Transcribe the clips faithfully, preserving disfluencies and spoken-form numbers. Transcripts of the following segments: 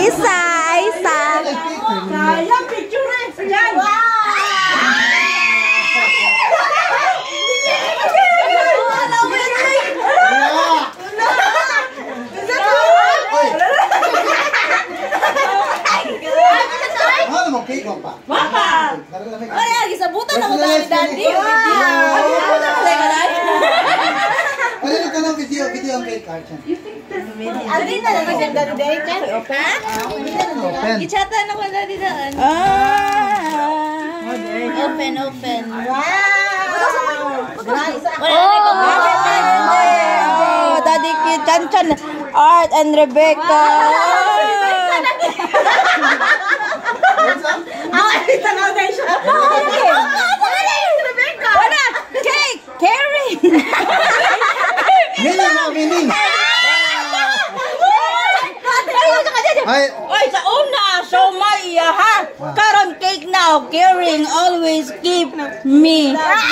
Isa, isa. Sayang, picture eh. Yan. Ano mo cake mo pa? Wapa! Ay, agi sabutan ako dali dadi. Sabutan ako dali. Ano ka ng video, video ang cake card yan. Alin na lang dyan dali dali ka? Open. Ichatan ako dali daan. Ah. Open, open. Wow! Oh, Daddy Kid, Chan Chan, Art and Rebecca. Ay, tanawin siya. Rebecca. Wala, cake, Carrie. Mini mo, mini. Ay, Oy, sa una, so may ha. Karon cake now, caring always keep me.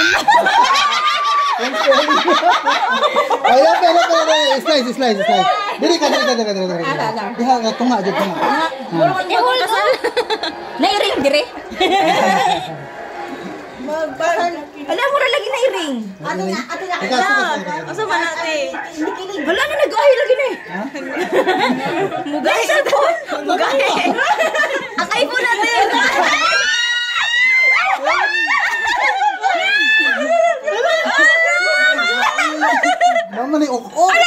ay, open, open, open. Slice, slice, slice. Dili ka, dili ka, dili ka, dili ka. Diha, tunga, dili tunga. Ihol ka. Nairing dire. Alam mo ra lagi nairing. Ato na, ato na. Ikaw, sige, sige. Asa man natin? Wala na nag-ahi lagi na eh. Mugahe sa phone. Mugahe. Ang iPhone natin. Mama ni ok. Oh.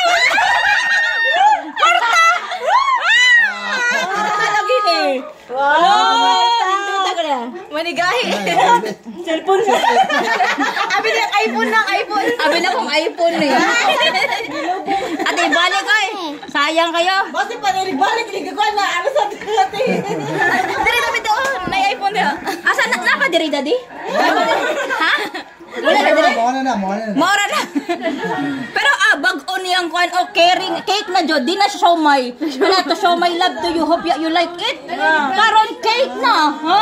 Lagi ni. Wow. Manigahi. Cellphone siya. Abi na iPhone na iPhone. Abi na kong iPhone eh. Ate, balik ko eh. Sayang kayo. Basta pa balik liga ko na ano sa dati. Diri kami doon. May iPhone na. Asa na na pa diri daddy? Ha? Wala na diri. Mo na, mo na. Maura na. Pero ah, bag-o niyang kuan o caring cake na jud di na siya siomay. Wala to siomay love to you hope you like it. Karon cake na. Ha?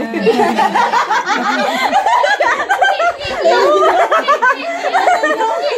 Ako.